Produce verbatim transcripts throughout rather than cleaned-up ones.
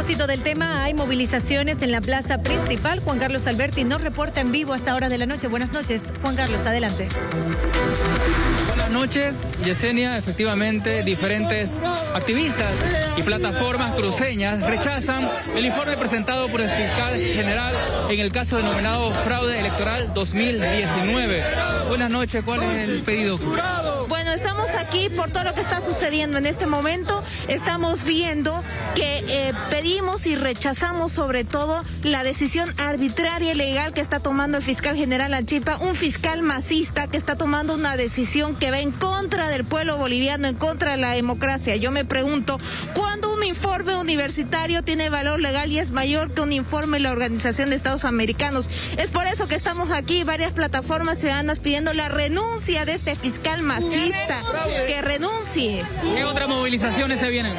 propósito del tema, hay movilizaciones en la plaza principal. Juan Carlos Alberti nos reporta en vivo hasta hora de la noche. Buenas noches, Juan Carlos, adelante. Buenas noches, Yesenia. Efectivamente, diferentes activistas y plataformas cruceñas rechazan el informe presentado por el fiscal general en el caso denominado fraude electoral dos mil diecinueve. Buenas noches, ¿cuál es el pedido? Bueno, estamos aquí por todo lo que está sucediendo en este momento. Estamos viendo que eh, pedimos y rechazamos sobre todo la decisión arbitraria y legal que está tomando el fiscal general Achipa, un fiscal masista que está tomando una decisión que va en contra del pueblo boliviano, en contra de la democracia. Yo me pregunto, ¿cuándo un informe universitario tiene valor legal y es mayor que un informe de la Organización de Estados Americanos? Es por eso que estamos aquí, varias plataformas ciudadanas pidiendo la renuncia de este fiscal masista, que renuncie. ¿Qué otras movilizaciones se vienen?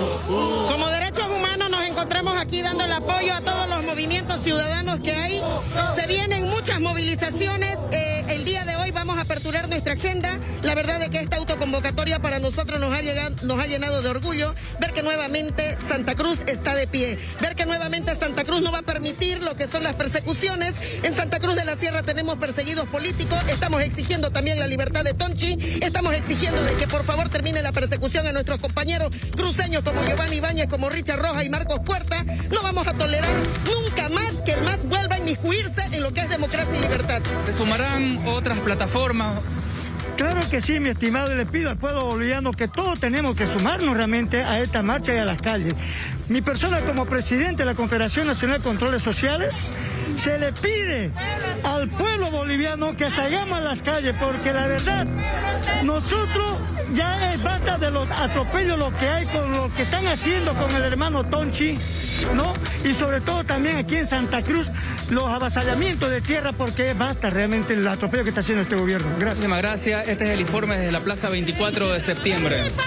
Como derechos humanos nos encontramos aquí dando el apoyo a todos los movimientos ciudadanos que hay. Se vienen muchas movilizaciones. Eh, el día de hoy vamos a aperturar nuestra agenda. La verdad es que esta autoconvocatoria para nosotros nos ha, llegado, nos ha llenado de orgullo ver que nuevamente Santa Cruz está de pie. Ver que nuevamente Santa Cruz no va a permitir lo que son las persecuciones. En Santa Cruz de la Sierra tenemos perseguidos políticos. Estamos exigiendo también la libertad de Tonchi. Estamos exigiendo de que por favor termine la persecución a nuestros compañeros cruceños como Giovanni Ibáñez, como Richard Rojas y Marcos Puerta. No vamos a tolerar nunca más que el M A S vuelva a inmiscuirse en lo que es democracia y libertad. ¿Se sumarán otras plataformas? Claro que sí, mi estimado, y le pido al pueblo boliviano que todos tenemos que sumarnos realmente a esta marcha y a las calles. Mi persona como presidente de la Confederación Nacional de Controles Sociales, se le pide al pueblo boliviano que salgamos a las calles, porque la verdad, nosotros ya es basta de los atropellos, lo que hay con lo que están haciendo con el hermano Tonchi, ¿no? Y sobre todo también aquí en Santa Cruz, los avasallamientos de tierra, porque basta realmente el atropello que está haciendo este gobierno. Gracias. Muchísimas gracias. Este es el informe desde la Plaza veinticuatro de septiembre.